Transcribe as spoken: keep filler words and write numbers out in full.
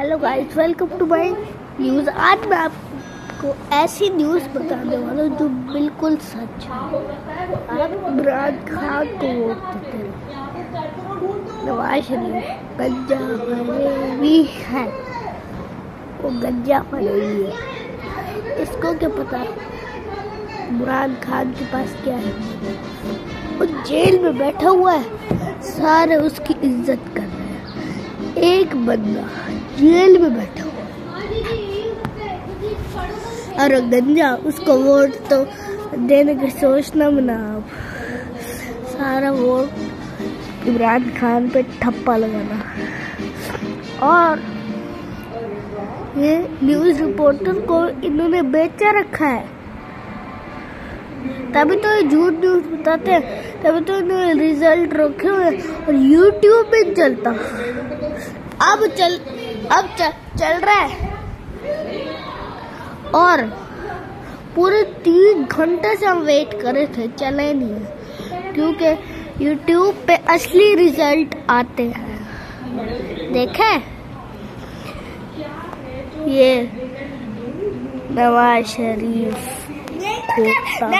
Hello guys, welcome to my news. आज मैं आपको ऐसी न्यूज़ बताने वाला हूँ जो बिल्कुल सच है। आप इमरान खान को वोट देते हैं। नवाज शरीफ गंजा फरेबी है, वो गंजा फरेबी है। इसको क्या पता इमरान खान के पास क्या है। वो जेल में बैठा हुआ है, सारे उसकी इज्जत कर रहे हैं। एक बंदा जेल में बैठा हुआ और गंजा, उसको वोट तो देने की सोचना मना। आप सारा वोट इमरान खान पे ठप्पा लगाना। और ये न्यूज़ रिपोर्टर को इन्होंने बेचा रखा है, तभी तो ये झूठ न्यूज़ बताते हैं, तभी तो इन्होंने रिजल्ट रखे हुए और यूट्यूब पे चलता। अब चल अब चल, चल रहा है और पूरे तीन घंटे से हम वेट कर रहे थे, चले नहीं है, क्योंकि यूट्यूब पे असली रिजल्ट आते हैं। देखे ये नवाज शरीफ